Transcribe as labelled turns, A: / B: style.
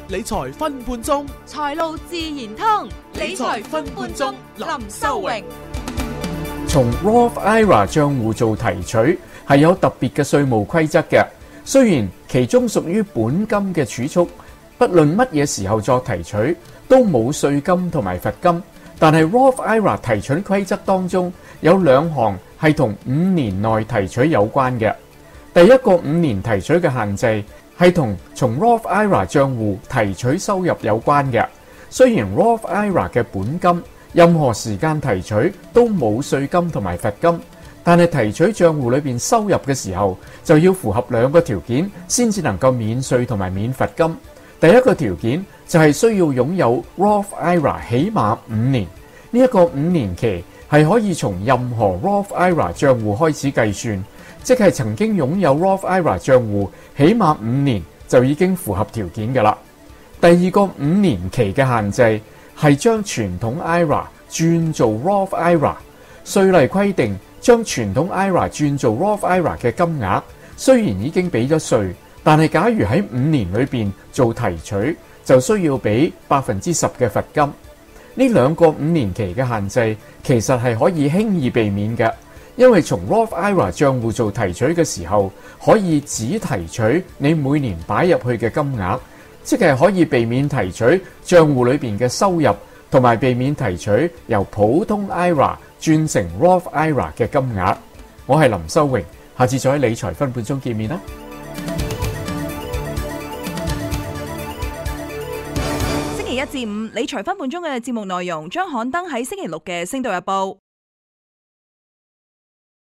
A: 理財分半鐘，
B: 財路自然通，理財分半鐘，林修榮。
C: 從 Roth IRA 帳戶做提取係有特別嘅稅務規則嘅，雖然其中屬於本金嘅儲蓄，不論乜嘢時候作提取都冇稅金同埋罰金，但係 Roth IRA 提取規則當中有兩項係同5年內提取有關嘅。第一個5年提取嘅限制係同從 Roth IRA 帳戶提取收入有關嘅。雖然 Roth IRA 嘅本金任何時間提取都冇稅金同埋罰金，但係提取帳戶裏邊收入嘅時候就要符合兩個條件先至能夠免稅同埋免罰金。第一個條件就係需要擁有 Roth IRA 起碼5年，呢一個5年期係可以從任何 Roth IRA 帳戶開始計算，即係曾經擁有 Roth IRA 帳戶起碼5年就已經符合條件㗎啦。第二個5年期嘅限制係將傳統 IRA 轉做 Roth IRA。稅例規定將傳統 IRA 轉做 Roth IRA 嘅金額雖然已經俾咗稅，但係假如喺5年裏邊做提取，就需要俾10%嘅罰金。呢兩個5年期嘅限制其實係可以輕易避免嘅，因為從 Roth IRA 帳戶做提取嘅時候，可以只提取你每年擺入去嘅金額，即係可以避免提取帳戶裏邊嘅收入，同埋避免提取由普通 IRA 轉成 Roth IRA 嘅金額。我係林修榮，下次再喺理財分半鐘見面啦。
B: 星期一至五理財分半鐘嘅節目內容將刊登喺星期六嘅《星島日報》。